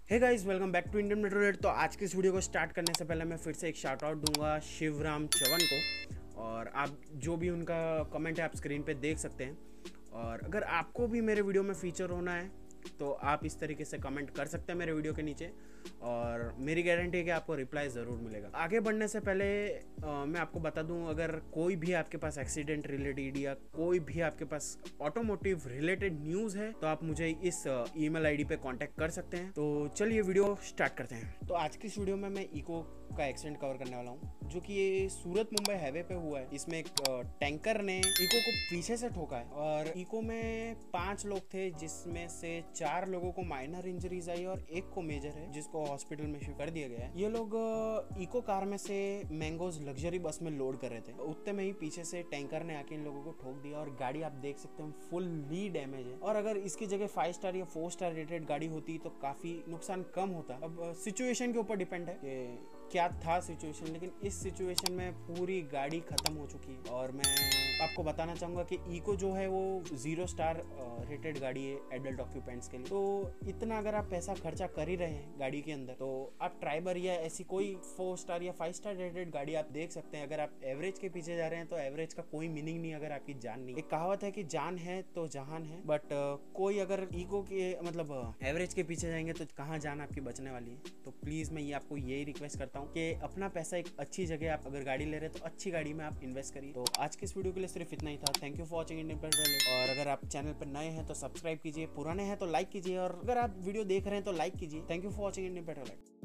Hey guys, welcome back to Indian मेट्रोलेट। तो आज की इस वीडियो को स्टार्ट करने से पहले मैं फिर से एक शाउट आउट दूंगा शिवराम चवन को। और आप जो भी उनका कमेंट है आप स्क्रीन पे देख सकते हैं। और अगर आपको भी मेरे वीडियो में फीचर होना है तो आप इस तरीके से कमेंट कर सकते हैं मेरे वीडियो के नीचे, और मेरी गारंटी है कि आपको रिप्लाई ज़रूर मिलेगा। आगे बढ़ने से पहले मैं आपको बता दूं, अगर कोई भी आपके पास एक्सीडेंट रिलेटेड या कोई भी आपके पास ऑटोमोटिव रिलेटेड न्यूज़ है तो आप मुझे इस ईमेल आईडी पे कांटेक्ट कर सकते हैं। तो चलिए वीडियो स्टार्ट करते हैं। तो आज की इस वीडियो में मैं इको का एक्सीडेंट कवर करने वाला हूँ, जो कि ये सूरत मुंबई हाईवे पे हुआ है। इसमें एक टैंकर ने इको को पीछे से ठोका है और इको में 5 लोग थे, जिसमें से 4 लोगों को माइनर इंजरीज आई और एक को मेजर है, जिसको हॉस्पिटल में शिफ्ट कर दिया गया है। ये लोग इको कार में से मैंगोज लग्जरी बस में लोड कर रहे थे। उतने में ही पीछे से टैंकर ने आके इन लोगों को ठोक दिया और गाड़ी आप देख सकते हैं फुल्ली डैमेज है। और अगर इसकी जगह 5 स्टार या 4 स्टार रेटेड गाड़ी होती तो काफी नुकसान कम होता। अब सिचुएशन के ऊपर डिपेंड है कि क्या था सिचुएशन, लेकिन इस सिचुएशन में पूरी गाड़ी खत्म हो चुकी है। और मैं आपको बताना चाहूंगा कि इको जो है वो 0 स्टार रेटेड गाड़ी है एडल्ट ऑक्यूपेंट्स के लिए। तो इतना अगर आप पैसा खर्चा कर ही रहे हैं गाड़ी के अंदर, तो आप ट्राइबर या ऐसी कोई 4 स्टार या 5 स्टार रेटेड गाड़ी आप देख सकते हैं। अगर आप एवरेज के पीछे जा रहे हैं तो एवरेज का कोई मीनिंग नहीं अगर आपकी जान नहीं। एक कहावत है कि जान है तो जहान है, बट कोई अगर इको के मतलब एवरेज के पीछे जाएंगे तो कहाँ जान आपकी बचने वाली है। तो प्लीज मैं ये आपको यही रिक्वेस्ट करता हूँ कि अपना पैसा एक अच्छी जगह आप अगर गाड़ी ले रहे हैं तो अच्छी गाड़ी में आप इन्वेस्ट करिए। तो आज के इस वीडियो के लिए सिर्फ इतना ही था। Thank you for watching Indian petrol. और अगर आप चैनल पर नए हैं तो सब्सक्राइब कीजिए, पुराने हैं तो लाइक कीजिए, और अगर आप वीडियो देख रहे हैं तो लाइक कीजिए। Thank you for watching Indian petrol.